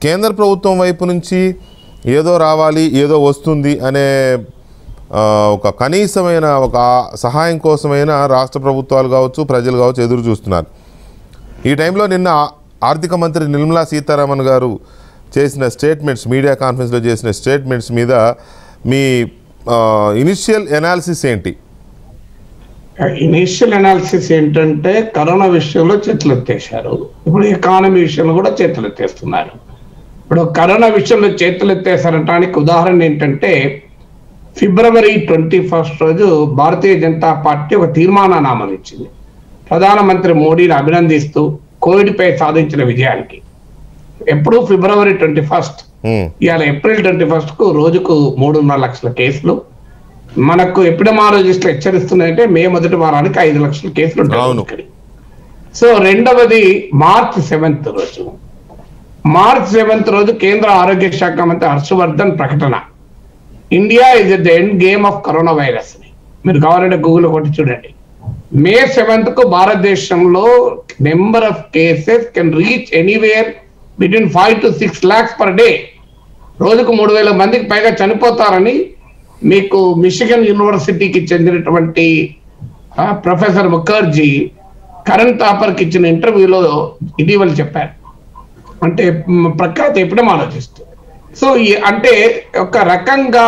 కేంద్ర ప్రభుత్వం వైపు నుంచి ఏదో రావాలి, ఏదో వస్తుంది అనే ఒక కనీసమైన ఒక సహాయం కోసమైనా రాష్ట్ర ప్రభుత్వాలు కావచ్చు, ప్రజలు కావచ్చు ఎదురు చూస్తున్నారు. ఈ టైంలో నిన్న ఆర్థిక మంత్రి నిర్మలా సీతారామన్ గారు చేసిన స్టేట్మెంట్స్, మీడియా కాన్ఫరెన్స్లో చేసిన స్టేట్మెంట్స్ మీద మీ ఇనిషియల్ ఎనాలిసిస్ ఏంటి? ఇనిషియల్ అనాలిసిస్ ఏంటంటే కరోనా విషయంలో చేతులు ఎత్తేశారు, ఇప్పుడు ఎకానమీ విషయంలో కూడా చేతులు ఎత్తేస్తున్నారు. ఇప్పుడు కరోనా విషయంలో చేతులు ఎత్తేసారనడానికి ఉదాహరణ ఏంటంటే ఫిబ్రవరి 21 రోజు భారతీయ జనతా పార్టీ ఒక తీర్మానాన్ని ఆమోదించింది ప్రధానమంత్రి మోడీని అభినందిస్తూ కోవిడ్ పై సాధించిన విజయానికి. ఎప్పుడు ఫిబ్రవరి 21, ఇవాళ ఏప్రిల్ 21 కు రోజుకు 3.5 లక్షల కేసులు. మనకు ఎపిడమాలజిస్టులు హెచ్చరిస్తున్నాయంటే మే మొదటి వారానికి 5 లక్షల కేసులు ఉంటాయి. సో రెండవది మార్చ్ 7 రోజు, మార్చ్ 7 రోజు కేంద్ర ఆరోగ్య శాఖ మంత్రి హర్షవర్ధన్ ప్రకటన, India is at the end game of corona virus అని. మీరు కావాలంటే గూగుల్ కొట్టి చూడండి. మే 7 కు భారతదేశంలో number of cases can reach anywhere between 5 to 6 lakhs per day. రోజుకు 3,000 మందికి పైగా చనిపోతారని మీకు మిషిగన్ యూనివర్సిటీకి చెందినటువంటి ప్రొఫెసర్ ముఖర్జీ కరణ్ తాపర్కి ఇచ్చిన ఇంటర్వ్యూలో ఇటీవల చెప్పారు. అంటే ప్రఖ్యాత ఎపిడమాలజిస్ట్. సో అంటే ఒక రకంగా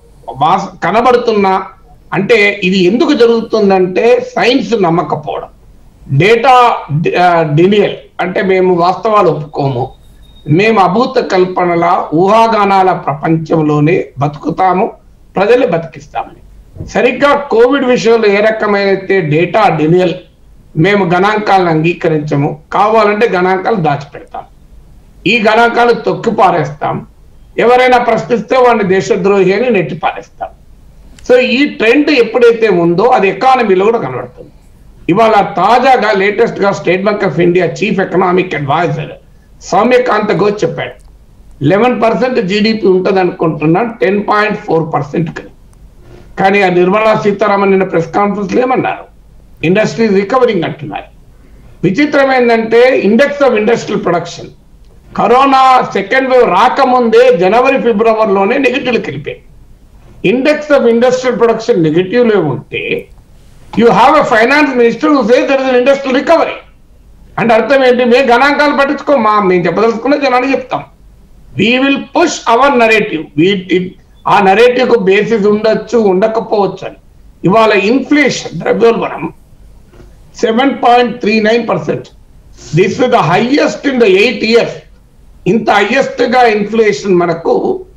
కనబడుతున్న, అంటే ఇది ఎందుకు జరుగుతుందంటే సైన్స్ నమ్మకపోవడం, డేటా డినియల్, అంటే మేము వాస్తవాలు ఒప్పుకోము, మేము అభూత కల్పనల ఊహాగానాల ప్రపంచంలోనే బతుకుతాము, ప్రజలు బతికిస్తామని. సరిగ్గా కోవిడ్ విషయంలో ఏ రకమైనైతే డేటా డినియల్, మేము గణాంకాలను అంగీకరించము, కావాలంటే గణాంకాలు దాచిపెడతాం, ఈ గణాంకాలు తొక్కి పారేస్తాం, ఎవరైనా ప్రశ్నిస్తే వాడిని దేశద్రోహి అని నెట్టి పారేస్తాం. సో ఈ ట్రెండ్ ఎప్పుడైతే ఉందో అది ఎకానమీలో కూడా కనబడుతుంది. ఇవాళ తాజాగా లేటెస్ట్ గా State Bank of India chief economic adviser Soumyakant Ghosh చెప్పాడు 11% జీడిపి ఉంటుంది అనుకుంటున్నాను 10.4%. కానీ ఆ నిర్మలా సీతారామన్ నిన్న ప్రెస్ కాన్ఫరెన్స్ లో ఏమన్నారు, ఇండస్ట్రీ రికవరింగ్ అంటున్నారు. విచిత్రం ఏంటంటే index of industrial production corona second wave రాకముందే జనవరి ఫిబ్రవరిలోనే నెగిటివ్కి వెళ్ళిపోయి. Index of industrial production negative లో ఉంటే you have a finance minister who says there is an industrial recovery. అంటే అర్థం ఏంటి, మేము గణాంకాలు పట్టించుకోమా, మేము చెప్పదలుచుకున్న జనానికి చెప్తాం. We will push our narrative. ఆ నరేటివ్ కు బేసిస్ ఉండొచ్చు, ఉండకపోవచ్చు అని. ఇవాళ ఇన్ఫ్లేషన్, ద్రవ్యోల్బణం 7.39%. This is the highest in the 8 years. ఇంత హైయెస్ట్ గా ఇన్ఫ్లేషన్ మనకు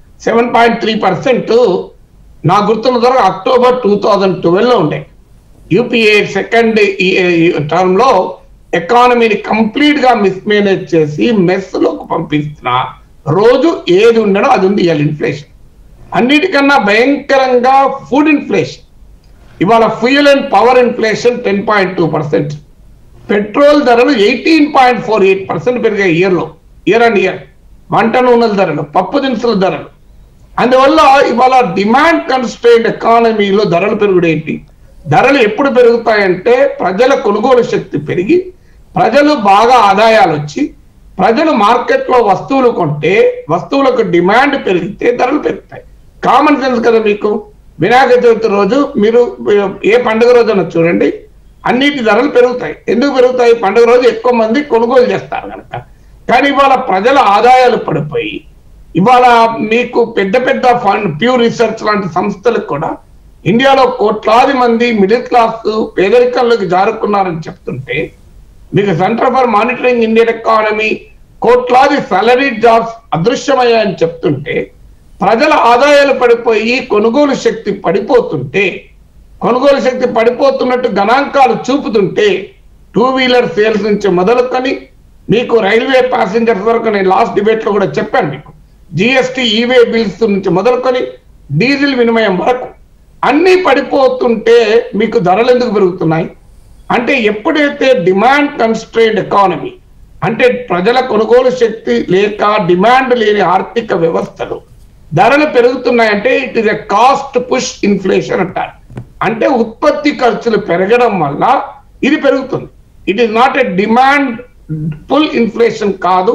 7.3% నా గుర్తున్న ద్వారా అక్టోబర్ 2012 లో ఉండే. యూపీఏ సెకండ్ టర్మ్ లో ఎకానమీని కంప్లీట్ గా మిస్మేనేజ్ చేసి మెస్ లోకి పంపిస్తున్న రోజు ఏది ఉండడో అది ఉంది ఇవాళ ఇన్ఫ్లేషన్. అన్నిటికన్నా భయంకరంగా ఫుడ్ ఇన్ఫ్లేషన్. ఇవాళ fuel and power inflation 10.2%. Petrol ధరలు 18.48% పెరిగాయి ఇయర్ అండ్ ఇయర్. వంట నూనెల ధరలు, పప్పు దినుసుల ధరలు. అందువల్ల ఇవాళ డిమాండ్ కన్స్ట్రెయిన్డ్ ఎకానమీలో ధరలు పెరుగుడేంటి? ధరలు ఎప్పుడు పెరుగుతాయంటే ప్రజల కొనుగోలు శక్తి పెరిగి, ప్రజలు బాగా ఆదాయాలు వచ్చి, ప్రజలు మార్కెట్లో వస్తువులు కొంటే, వస్తువులకు డిమాండ్ పెరిగితే ధరలు పెరుగుతాయి. కామన్ సెన్స్ కదా మీకు. వినాయక చవితి రోజు మీరు ఏ పండుగ రోజున చూడండి, అన్నిటి ధరలు పెరుగుతాయి. ఎందుకు పెరుగుతాయి? పండుగ రోజు ఎక్కువ మంది కొనుగోలు చేస్తారు కనుక. కానీ ఇవాళ ప్రజల ఆదాయాలు పడిపోయి, ఇవాళ మీకు పెద్ద పెద్ద ఫండ్, ప్యూ రీసెర్చ్ లాంటి సంస్థలకు కూడా ఇండియాలో కోట్లాది మంది మిడిల్ క్లాస్ పేదరికంలోకి జారుకున్నారని చెప్తుంటే, మీకు Centre for Monitoring Indian Economy కోట్లాది సాలరీ జాబ్స్ అదృశ్యమయ్యాయని చెప్తుంటే, ప్రజల ఆదాయాలు పడిపోయి కొనుగోలు శక్తి పడిపోతుంటే, కొనుగోలు శక్తి పడిపోతున్నట్టు గణాంకాలు చూపుతుంటే, 2 వీలర్ సేల్స్ నుంచి మొదలుకొని మీకు రైల్వే ప్యాసింజర్స్ వరకు, నేను లాస్ట్ డిబేట్ లో కూడా చెప్పాను మీకు, జిఎస్టీ ఈవే బిల్స్ నుంచి మొదలుకొని డీజిల్ వినిమయం వరకు అన్ని పడిపోతుంటే మీకు ధరలు ఎందుకు పెరుగుతున్నాయి? అంటే ఎప్పుడైతే డిమాండ్ కన్స్ట్రెయిన్డ్ ఎకానమీ, అంటే ప్రజల కొనుగోలు శక్తి లేక డిమాండ్ లేని ఆర్థిక వ్యవస్థలు ధరలు పెరుగుతున్నాయంటే it is a cost push inflation అంటారు. అంటే ఉత్పత్తి ఖర్చులు పెరగడం వల్ల ఇది పెరుగుతుంది. It is not a demand pull inflation కాదు,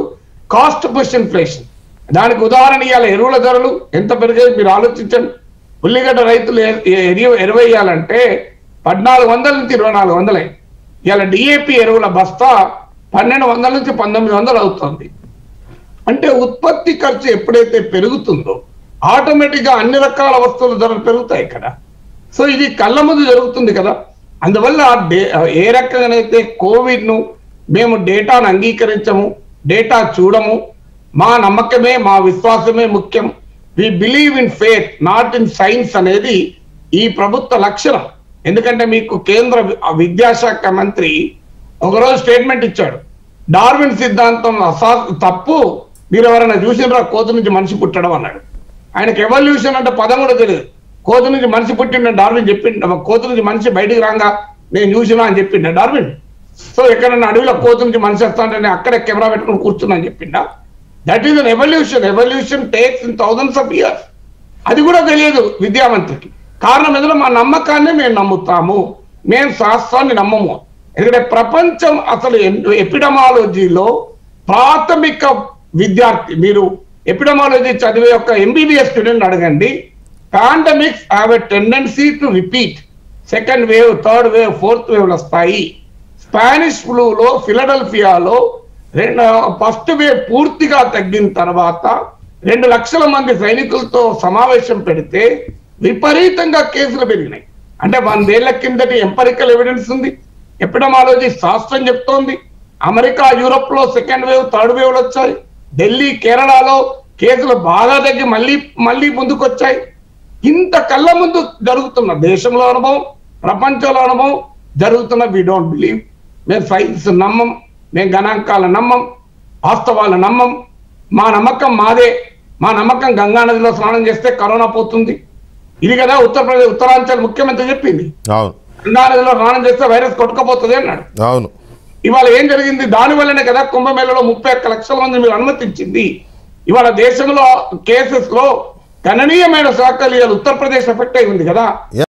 కాస్ట్ పుష్ ఇన్ఫ్లేషన్. దానికి ఉదాహరణ ఇవాళ ఎరువుల ధరలు ఎంత పెరిగాయి మీరు ఆలోచించండి. ఉల్లిగడ్డ రైతులు ఎరువేయాలంటే 1400 నుంచి 2400. ఇవాళ డిఏపి ఎరువుల బస్తా 1200 నుంచి 1900 అవుతుంది. అంటే ఉత్పత్తి ఖర్చు ఎప్పుడైతే పెరుగుతుందో ఆటోమేటిక్ గా అన్ని రకాల వస్తువుల ధరలు పెరుగుతాయి కదా. సో ఇది కళ్ళ ముందు జరుగుతుంది కదా. అందువల్ల ఏ రకంగానైతే కోవిడ్ ను మేము డేటాను అంగీకరించము, డేటా చూడము, మా నమ్మకమే మా విశ్వాసమే ముఖ్యం, we believe in faith not in science అనేది ఈ ప్రభుత్వ లక్షణం. ఎందుకంటే మీకు కేంద్ర విద్యాశాఖ మంత్రి ఒకరోజు స్టేట్మెంట్ ఇచ్చాడు, డార్విన్ సిద్ధాంతం తప్పు, మీరు ఎవరైనా చూసినరా కోతి నుంచి మనిషి పుట్టడం అన్నాడు. ఆయనకు ఎవల్యూషన్ అంటే పదం కూడా తెలియదు. కోతి నుంచి మనిషి పుట్టిండ డార్విన్ చెప్పిండ, కోతి నుంచి మనిషి బయటికి రాగా నేను చూసినా అని చెప్పిండ డార్విన్. సో ఎక్కడన్నా అడవిలో కోతి నుంచి మనిషి వస్తానంటే నేను అక్కడే కెమెరా పెట్టుకుని కూర్చున్నా అని చెప్పిండా. That is an evolution. Evolution takes in thousands of years. అది కూడా తెలియదు విద్యామంత్రికి. కారణం ఏదో మా నమ్మకాన్ని మేము నమ్ముతాము, మేము శాస్త్రాన్ని నమ్మము. ఎందుకంటే ప్రపంచం అసలు ఎపిడమాలజీలో ప్రాథమిక విద్యార్థి, మీరు ఎపిడమాలజీ చదివే ఒక ఎంబీబీఎస్ స్టూడెంట్ అడగండి, pandemics have a tendency to repeat. Second wave, third wave, fourth వేవ్లు వస్తాయి. స్పానిష్ ఫ్లూలో ఫిలడెల్ఫియాలో ఫస్ట్ వేవ్ పూర్తిగా తగ్గిన తర్వాత 2 లక్షల మంది సైనికులతో సమావేశం పెడితే విపరీతంగా కేసులు పెరిగినాయి. అంటే 100 ఏళ్ల కిందటి ఎంపరికల్ ఎవిడెన్స్ ఉంది, ఎపిడమాలజీ శాస్త్రం చెప్తోంది. అమెరికా, యూరోప్ లో సెకండ్ వేవ్, థర్డ్ వేవ్లు వచ్చాయి. ఢిల్లీ, కేరళలో కేసులు బాగా తగ్గి మళ్ళీ ముందుకు వచ్చాయి. ఇంత కళ్ళ ముందు జరుగుతున్న దేశంలో అనుభవం, ప్రపంచంలో అనుభవం జరుగుతున్న వి డోంట్ బిలీవ్. మేము సైన్స్ నమ్మం, మేము గణాంకాల నమ్మం, వాస్తవాల నమ్మం. మా నమ్మకం మాదే. మా నమ్మకం గంగా నదిలో స్నానం చేస్తే కరోనా పోతుంది. ఇది కదా ఉత్తరప్రదేశ్ ఉత్తరాంచల్ ముఖ్యమంత్రి చెప్పింది, గంగా నదిలో స్నానం చేస్తే వైరస్ కొట్టుకపోతుంది అన్నాడు. అవును. ఇవాళ ఏం జరిగింది? దాని వల్లనే కదా కుంభమేళలో 31 లక్షల మంది మీరు అనుమతించింది. ఇవాళ దేశంలో కేసెస్ లో గణనీయమైన శాఖలు ఉత్తరప్రదేశ్ ఎఫెక్ట్ అయి ఉంది కదా.